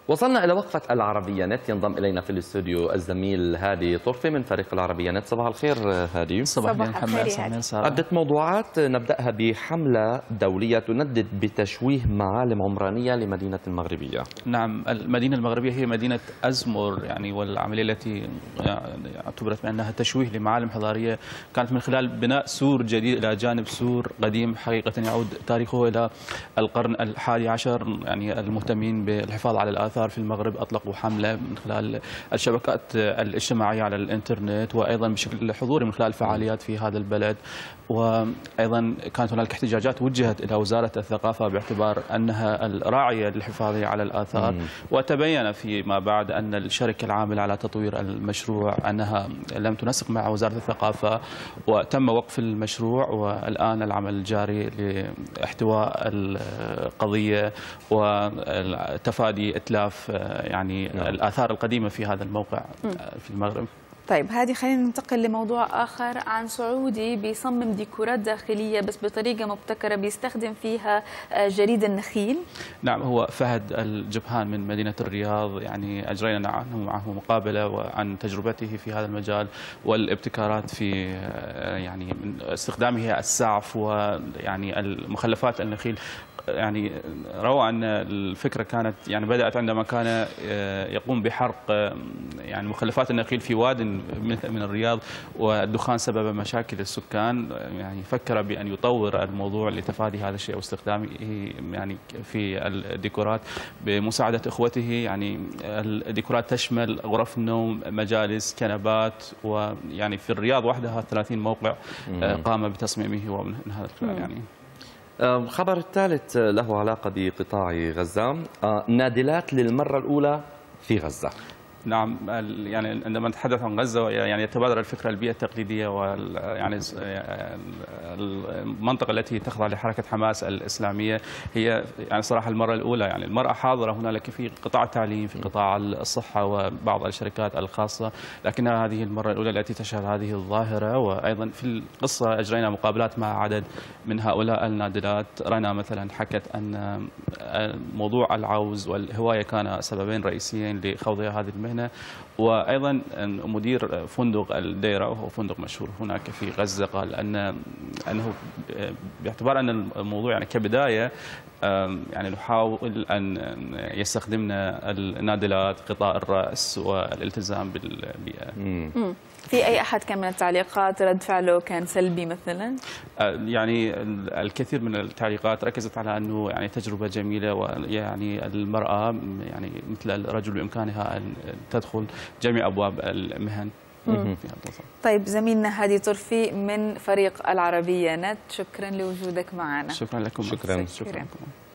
وصلنا إلى وقفة العربية نت. ينضم إلينا في الاستوديو الزميل هادي طرفي من فريق العربية نت. صباح الخير هادي. صباح الخير. عدة موضوعات، نبدأها بحملة دولية تندد بتشويه معالم عمرانية لمدينة المغربية. نعم، المدينة المغربية هي مدينة أزمر والعملية التي اعتبرت بأنها تشويه لمعالم حضارية كانت من خلال بناء سور جديد إلى جانب سور قديم حقيقة يعود تاريخه إلى القرن الحادي عشر. يعني المهتمين بالحفاظ على الآثار في المغرب أطلقوا حملة من خلال الشبكات الاجتماعية على الإنترنت، وأيضا بشكل حضوري من خلال فعاليات في هذا البلد. وأيضا كانت هناك احتجاجات وجهت إلى وزارة الثقافة باعتبار أنها الراعية للحفاظ على الآثار. وتبين فيما بعد أن الشركة العاملة على تطوير المشروع أنها لم تنسق مع وزارة الثقافة، وتم وقف المشروع، والآن العمل جاري لاحتواء القضية وتفادي إتلاف الآثار القديمة في هذا الموقع في المغرب. طيب هذه، خلينا ننتقل لموضوع آخر عن سعودي بيصمم ديكورات داخلية بس بطريقة مبتكرة بيستخدم فيها جريد النخيل. نعم، هو فهد الجبهان من مدينة الرياض. يعني أجرينا معه مقابلة وعن تجربته في هذا المجال والابتكارات في من استخدامه السعف ويعني المخلفات النخيل. يعني روى أن الفكرة كانت بدأت عندما كان يقوم بحرق مخلفات النخيل في واد من الرياض، والدخان سبب مشاكل السكان. فكر بأن يطور الموضوع لتفادي هذا الشيء واستخدامه في الديكورات بمساعدة إخوته. الديكورات تشمل غرف النوم، مجالس، كنبات، في الرياض وحدها 30 موقع قام بتصميمه ومن هذا الخلال. خبر الثالث له علاقة بقطاع غزة. نادلات للمرة الأولى في غزة. نعم، عندما نتحدث عن غزة يتبادر الفكرة البيئة التقليدية المنطقة التي تخضع لحركة حماس الإسلامية. هي صراحة المرة الأولى المرأة حاضرة هنالك في قطاع التعليم، في قطاع الصحة وبعض الشركات الخاصة، لكنها هذه المرة الأولى التي تشهد هذه الظاهرة. وأيضا في القصة أجرينا مقابلات مع عدد من هؤلاء النادلات. رنا مثلا حكت أن موضوع العوز والهواية كان سببين رئيسيين لخوضها هذه المهنة. وأيضا مدير فندق الديرة، وهو فندق مشهور هناك في غزة، قال أنه باعتبار أن الموضوع كبداية نحاول أن يستخدمنا النادلات غطاء الرأس والالتزام بالبيئة. في أي أحد كان من التعليقات رد فعله كان سلبي مثلا؟ الكثير من التعليقات ركزت على أنه تجربة جميلة، المرأة مثل الرجل بإمكانها أن تدخل جميع أبواب المهن. طيب زميلنا هادي طرفي من فريق العربية نت، شكرا لوجودك معنا. شكرا لكم. شكرا.